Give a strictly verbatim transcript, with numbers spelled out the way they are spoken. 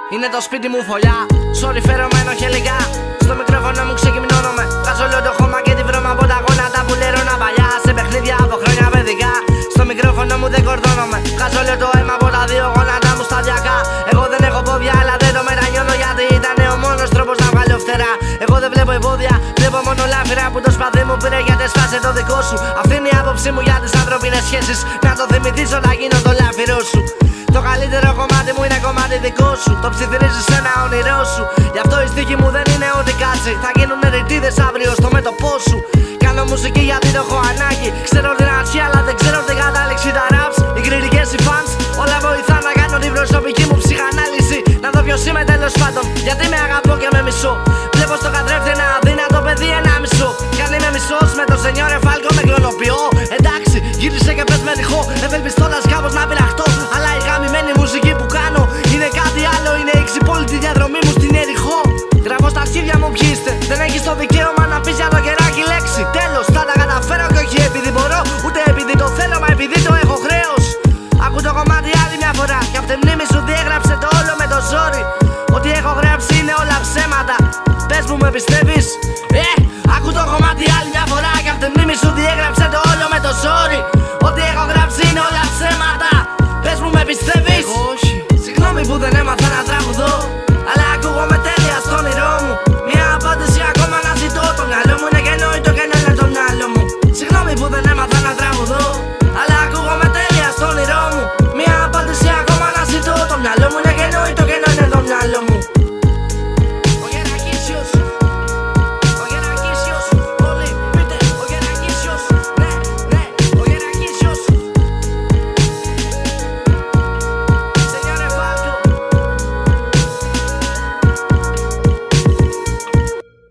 Είναι το σπίτι μου φωλιά, sorry φερωμένο χελικά. Στο μικρόφωνο μου ξεκυμνώνομαι. Βγάζω όλο το χώμα και τη βρώμα από τα γόνατα που λέρωνα παλιά. Σε παιχνίδια από χρόνια παιδικά. Στο μικρόφωνο μου δεν κορδώνομαι. Βγάζω όλο το αίμα από τα δύο γόνατα μου σταδιακά. Εγώ δεν έχω πόδια, αλλά δεν το μετανιώνω γιατί ήταν ο μόνος τρόπος να βγάλω φτερά. Εγώ δεν βλέπω εμπόδια, βλέπω μόνο λάφυρα που το σπαθί μου πήρε γιατί σπάσε το δικό σου. Αυτή είναι η άποψή μου για τις ανθρώπινες σχέσεις. Να το θυμηθείς όταν γίνω το λάφυρό σου. Το καλύτερο κομμάτι μου είναι κομμάτι δικό σου. Το ψιθυρίζεις σε ένα όνειρό σου. Γι' αυτό η στίχη μου δεν είναι ό,τι κάτσει. Θα γίνουν ρητίδες αύριο στο μέτωπό σου. Κάνω μουσική γιατί το έχω ανάγκη. Ξέρω την αρχή αλλά δεν ξέρω την κατάληξη. Τα raps, οι κριτικές, οι fans, όλα βοηθά να κάνω την προσωπική μου ψυχανάλυση. Να δω ποιος είμαι τέλος πάντων, γιατί με αγαπώ και με μισώ. Βλέπω στο καθρέφτη ένα αδύνατο παιδί ένα μισό. Κι αν είμαι μισός με το σενιόρε Φάλκο με κλωνοποιώ. Εντάξει, γύρισε και πες με ρηχό. Ευελπιστώντας κάπως να πειραχτώ. Αλλά η γαμημένη μουσική που κάνω είναι κάτι άλλο. Είναι η ξυπόλυτη διαδρομή μου στην Ερυχώ. Γράφω στα αρχίδια μου ποιοι είστε. Δεν έχεις το δικαίωμα να πεις για το κεράκι λέξη. Τέλος, θα τα καταφέρω και όχι επειδή μπορώ, ούτε επειδή το θέλω, μα επειδή το έχω χρέος. Άκου το κομμάτι άλλη μια φορά. Κι απ' τη μνήμη σου διέγραψε το όλο με το ζόρι. Ό,τι έχω γράψει είναι όλα ψέματα. Πες μου, με πιστεύεις? Ε, άκου το κομμάτι άλλη μια φορά. Κι απ' τη μνήμη σου διέγραψε το όλο με το ζόρι.